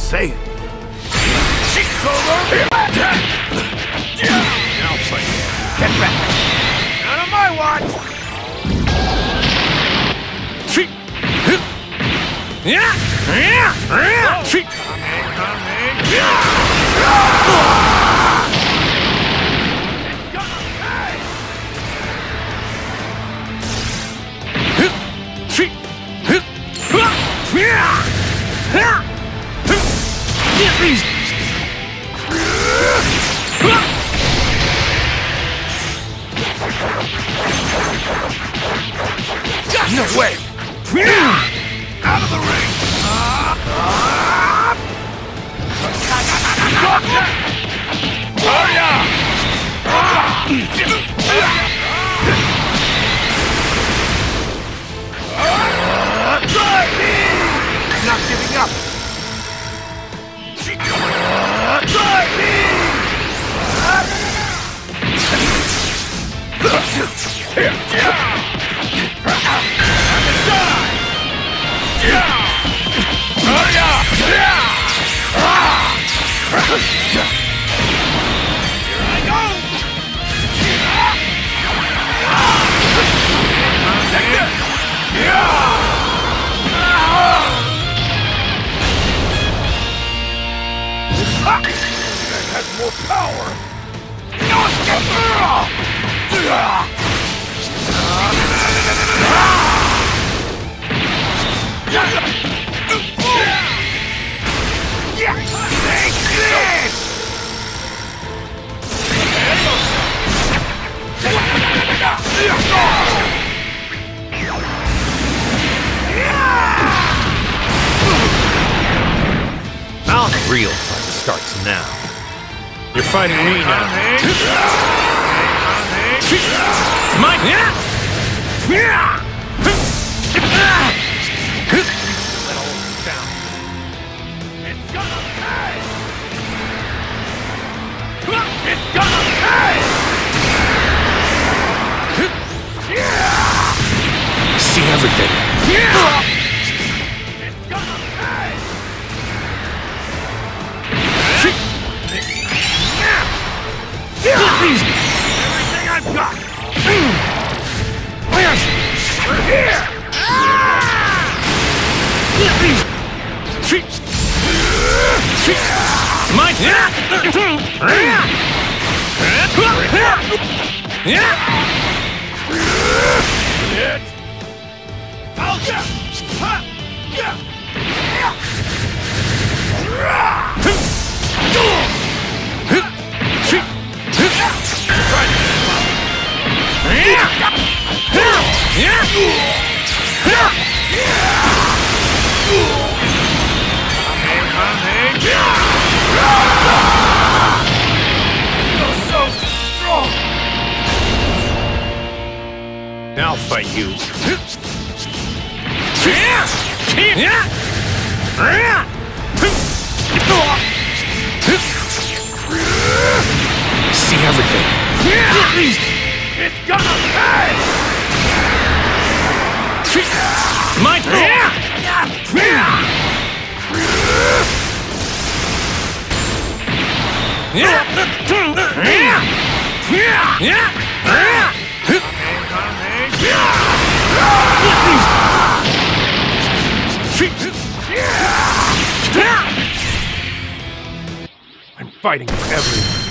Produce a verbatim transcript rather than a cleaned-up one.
say it. Now fight. Get back. Not on my watch. Yeah. Yeah. Yeah. No way! Out of the ring! Hurry up! Not giving up! Try me! Has more power! No escape! Take this! Now the real fight starts now. You're fighting me now. It's mine! It's gonna pay! It's gonna pay! I see everything. It's gonna pay! Everything I've got! We're here! Mine! It! I'll get! Ha! Get! You're so strong! Now fight you. See everything. It's gonna pay! Mine! I'm fighting for everyone.